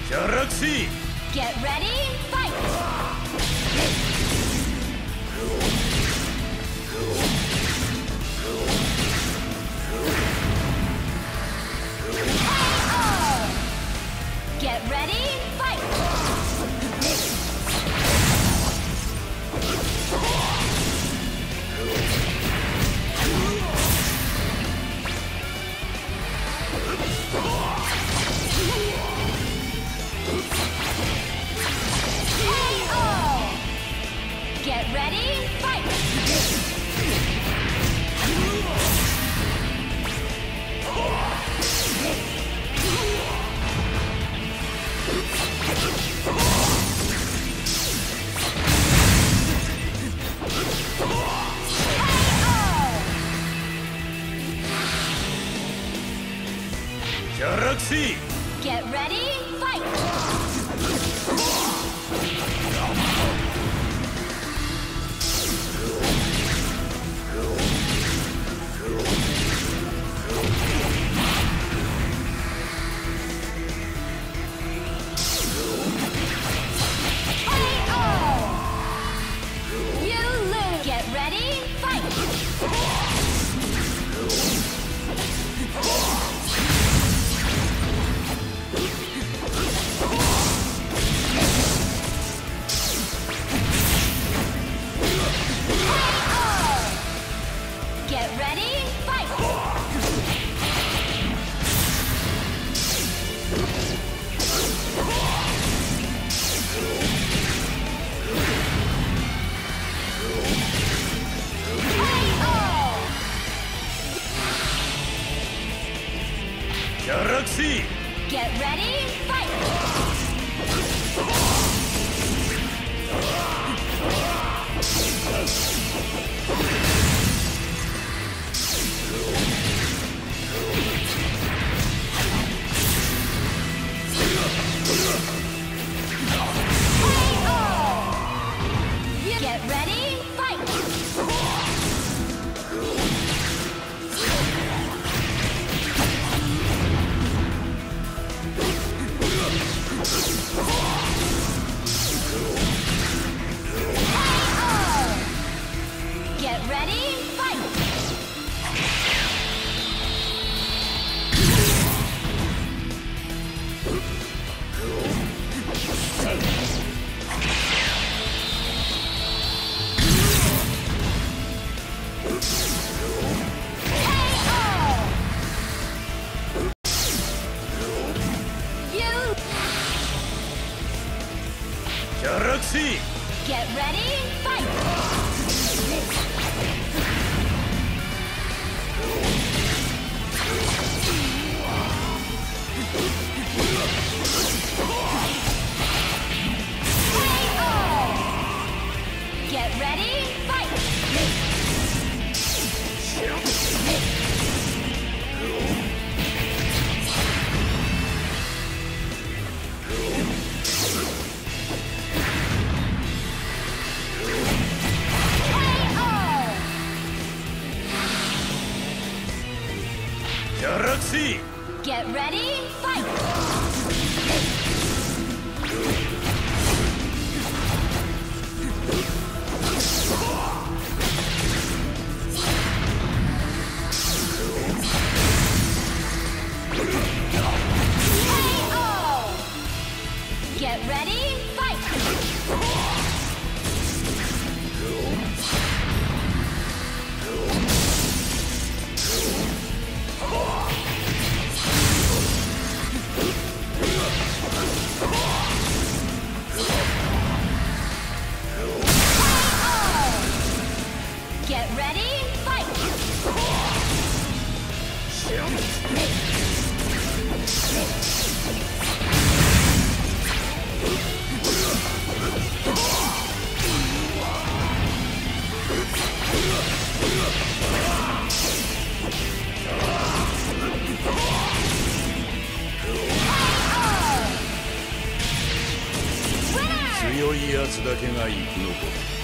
Galaxy! Get ready, fight! Get ready, fight! Get ready, fight! Galaxy! Get ready, fight! You lose! Get ready, fight! Get ready, fight! Galaxy! Get ready, fight! Get ready, fight! Get ready, fight! You Galaxy! get ready, fight! Get ready, fight! Galaxy! Get ready, fight! Get ready, fight! Get ready, fight! 強いやつだけが生き残る。